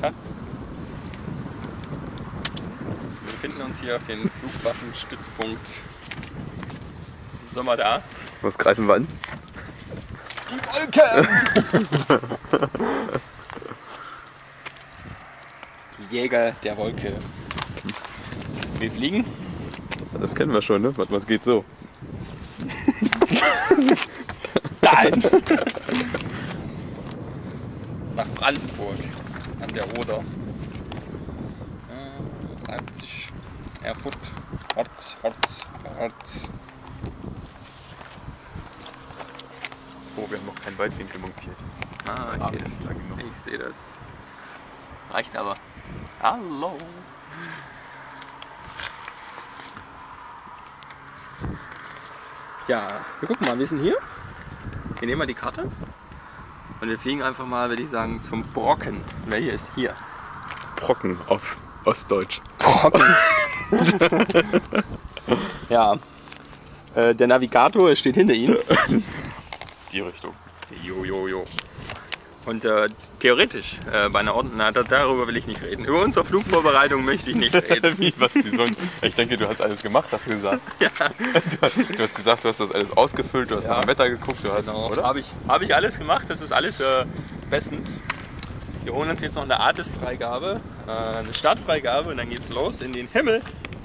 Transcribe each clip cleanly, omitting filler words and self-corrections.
Tag. Wir befinden uns hier auf dem Flugwaffenstützpunkt Sommer da. Was greifen wir an? Die Wolke! Die Jäger der Wolke. Wir fliegen. Das kennen wir schon, ne? Warte mal, es geht so. Nein! Nach Brandenburg an der Oder. Leipzig, Erfurt, Horz. Oh, wir haben noch keinen Weitwinkel montiert. Ah, ich sehe das. Ich sehe das. Reicht aber. Hallo! Ja, wir gucken mal, wir sind hier. Wir nehmen mal die Karte. Und wir fliegen einfach mal, würde ich sagen, zum Brocken. Welcher ist hier? Brocken auf Ostdeutsch. Brocken. Ja. Der Navigator steht hinter Ihnen. Die Richtung. Jo. Und theoretisch, bei einer darüber will ich nicht reden. Über unsere Flugvorbereitung möchte ich nicht reden. Wie, was die Sonne? Ich denke, du hast alles gemacht, hast du gesagt. Ja. Du hast gesagt, du hast das alles ausgefüllt, du hast nach dem Wetter geguckt, du hast, Genau. oder? Habe ich alles gemacht, das ist alles bestens. Wir holen uns jetzt noch eine ATIS-Freigabe, eine Startfreigabe und dann geht's los in den Himmel.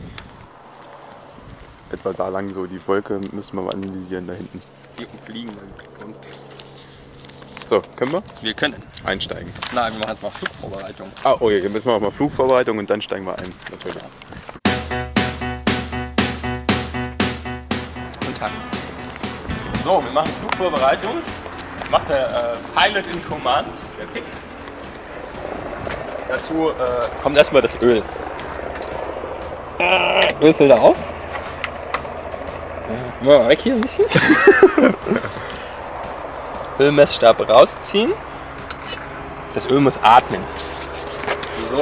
Etwa da lang so, die Wolke müssen wir mal analysieren da hinten. Hier fliegen und So, können wir? wir können. Einsteigen. Nein, wir machen jetzt mal Flugvorbereitung. Ah, okay, jetzt machen wir mal Flugvorbereitung und dann steigen wir ein, natürlich. Guten Tag. So, wir machen Flugvorbereitung. Macht der Pilot in Command, der Pick. Dazu kommt erstmal das Öl. Ölfilter auf. Mal weg hier ein bisschen. Ölmessstab rausziehen. Das Öl muss atmen. So.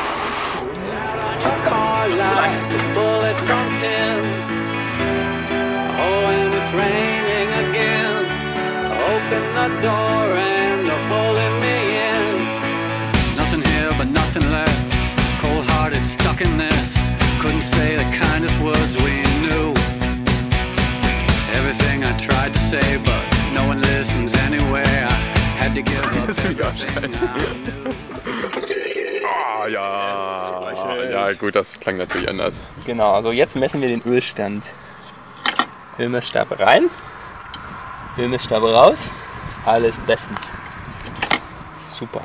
Nothing here but nothing less. Cold-hearted, stuck in this. Couldn't say the kindest words we knew. Everything I tried to say, but no one listens anyway. I had to give up everything I knew. Ah, ja. Ja, gut, das klang natürlich anders. Genau, also jetzt messen wir den Ölstand. Ölmessstab rein. Ölmessstab raus. Alles bestens. Super.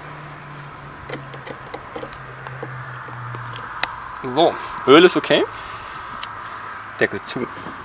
So, Öl ist okay. Deckel zu.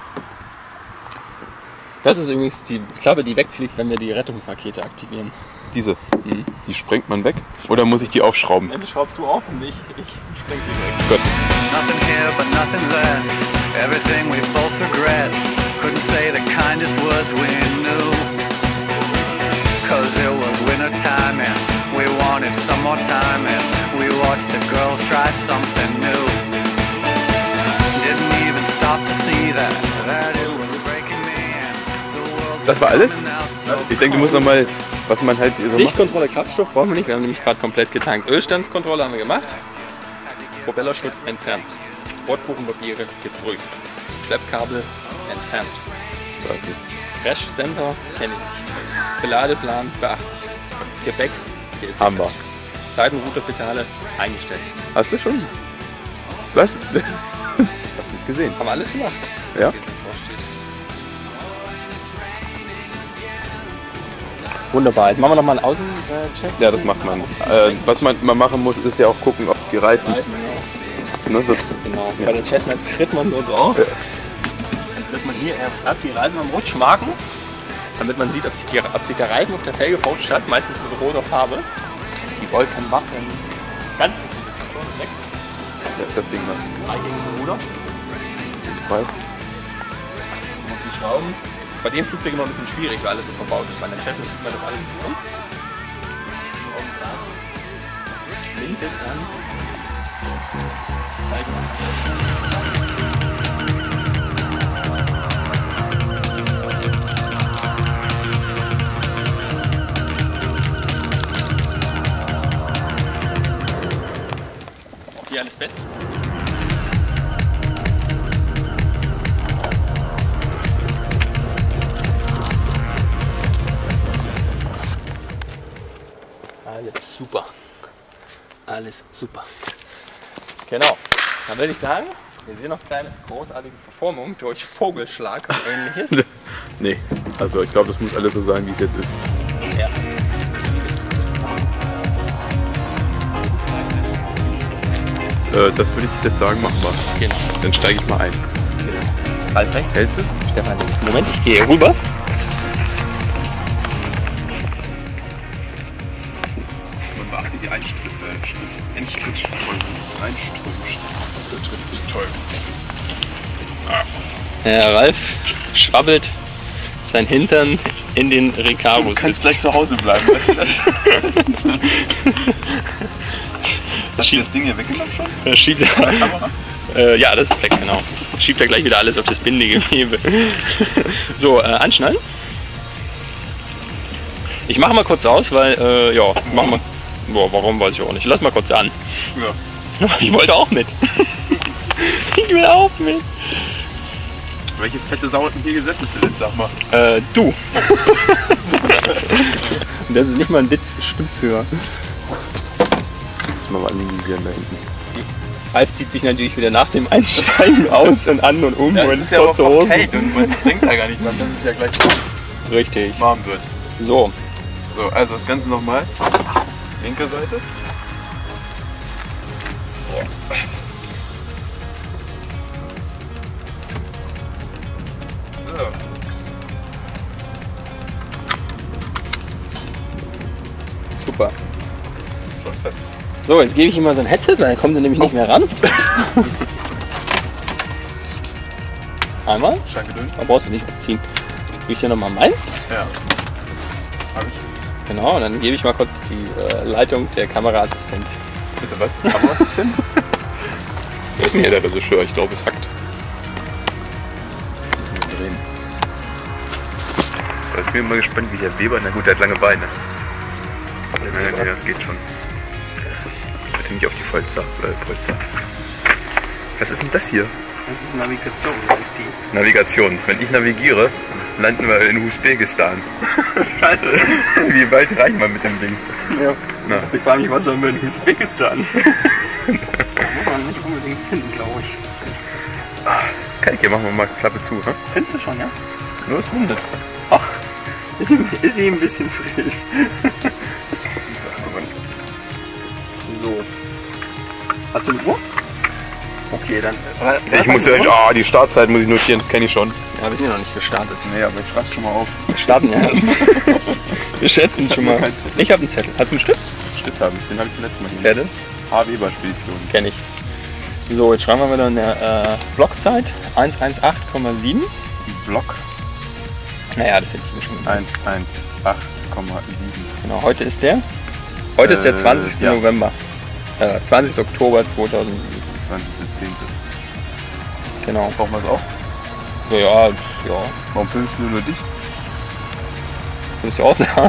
Das ist übrigens die Klappe, die wegfliegt, wenn wir die Rettungsrakete aktivieren. Diese, die sprengt man weg? Oder muss ich die aufschrauben? Die schraubst du auf und ich spreng die weg. Gut. Nothing here but nothing less. Everything we both regret. Couldn't say the kindest words we knew. Cause it was winter time and we wanted some more time and we watched the girls try something new. Didn't even stop to see that it was breaking me and the world. Das war alles? spinning out so Ich denke, du musst nochmal, was man halt so macht. Sichtkontrolle, Kraftstoff brauchen wir nicht, wir haben nämlich gerade komplett getankt. Ölstandskontrolle haben wir gemacht. Propellerschutz entfernt. Bordbuchenpapiere geprüft. Schleppkabel entfernt. Da ist nichts. Crash Center kenne ich nicht. Beladeplan beachtet. Gepäck geesichert. Haben wir. Seitenrouterpedale eingestellt. Hast du schon? Was? Hab's nicht gesehen. Haben wir alles gemacht, was Ja. hier so draufsteht. Wunderbar, jetzt machen wir nochmal einen Außencheck. Ja, das macht man. Was man mal machen muss, ist ja auch gucken, ob die Reifen. Ne, das, Genau, bei der Cessna tritt man so drauf. Ja. Dann tritt man hier erst ab, die Reifen am Rutschmarken, damit man sieht, ob sich der Reifen auf der Felge verrutscht hat, meistens mit roter Farbe. Die Wolken warten. Ganz wichtig, das ist schon weg. ja, das Ding da. Dreigängige Ruder. Weil, Und die Schrauben. Bei dem Flugzeug immer ein bisschen schwierig, weil alles so verbaut ist. Bei der Cessna sieht man das alles so. Linke an. alles bestens. Alles super. Alles super. Genau. Dann würde ich sagen, wir sehen noch kleine großartige Verformung durch Vogelschlag und ähnliches. Nee, also ich glaube, das muss alles so sein, wie es jetzt ist. Ja. Das würde ich jetzt sagen, machen wir. Genau. Dann steige ich mal ein. Halt rechts. Hältst du es? Stefan, Moment, ich gehe rüber. Man beachte die Einstrittfolgen. Toll. Herr Ralf schwabbelt sein Hintern in den Recaro. Du kannst gleich zu Hause bleiben, weißt du das? Hast du das Ding hier weggemacht schon? Schiebt ja, das ist weg, genau. Schiebt er gleich wieder alles auf das Bindegewebe. So, anschnallen. Ich mache mal kurz aus, weil, ja, mach mal. Boah, warum weiß ich auch nicht. Lass mal kurz an. Ja. Ich wollte auch mit. Ich will auch mit. Welche fette Sau hat denn hier gesessen zuletzt, sag mal? Du. Das ist nicht mal ein Witz, stimmt's höher. Mal analysieren da hinten. Ralf zieht sich natürlich wieder nach dem Einsteigen aus und an und um Ja, und es ist ja auch kurze Hosen. okay und man denkt da gar nicht dran, dass es ja gleich Richtig. warm wird. So, So, also das Ganze nochmal. Linke Seite. So. super. Schon fest. So, jetzt gebe ich ihm mal so ein Headset, weil dann kommt er nämlich nicht mehr ran. Einmal. Schranke dünn. Da brauchst du nicht abziehen. Gebe ich dir nochmal meins. Ja. Hab ich. Genau, und dann gebe ich mal kurz die Leitung der Kameraassistenz. Bitte was? Kameraassistenz? Wer ist denn hier der Regisseur? Ich glaube, es hackt. Drehen. Ich bin mal gespannt, wie der Weber. Na gut, der hat lange Beine. Ja, das geht schon. Bitte nicht auf die Polster. Was ist denn das hier? Das ist Navigation, das ist die. Navigation. Wenn ich navigiere, landen wir in Usbekistan. Scheiße. Wie weit reichen wir mit dem Ding? Ja. Na. Ich frage mich, was sollen wir in Usbekistan? Da muss man nicht unbedingt hin, glaube ich. Das ist kalt hier, machen wir mal Klappe zu. Hm? Findest du schon, ja? Nur ist rundet. Ach, ist sie ein bisschen frisch. So. Hast du eine Uhr? Okay, dann. Ich muss ja, oh, die Startzeit muss ich notieren, das kenne ich schon. Ja, wir sind ja noch nicht gestartet. Nee, aber ich schreib's schon mal auf. Wir starten erst. Wir schätzen schon mal. Ich habe einen Zettel. Hast du einen Stift? Stift habe ich, den habe ich letztes Mal hier. Zettel? H. Weber Spedition. Kenn ich. So, jetzt schreiben wir wieder eine Blockzeit. 118,7. Block Naja, das hätte ich mir schon gedacht. 118,7. Genau, heute ist der 20. ja. November. 20. Oktober 2007. 20.10. Genau. Brauchen wir es auch? So, ja. Warum filmst du nur dich? Du bist ja auch da.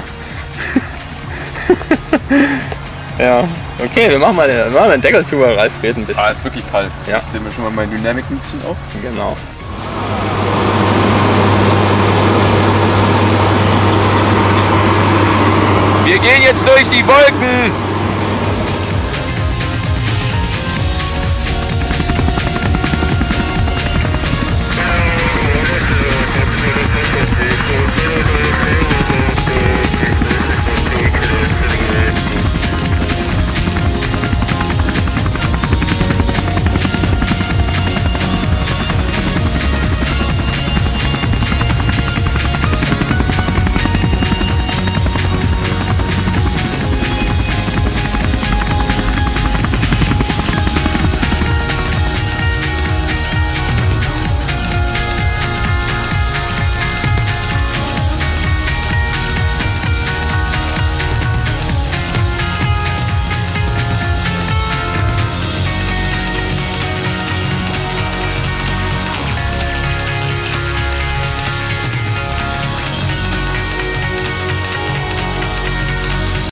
Ja. Okay, wir machen mal den Deckel zu, weil Ralf friert ein bisschen. Ah, ist wirklich kalt. Ja. Ich zähle mir schon mal mein Dynamik-Mützchen auf. Genau. Wir gehen jetzt durch die Wolken!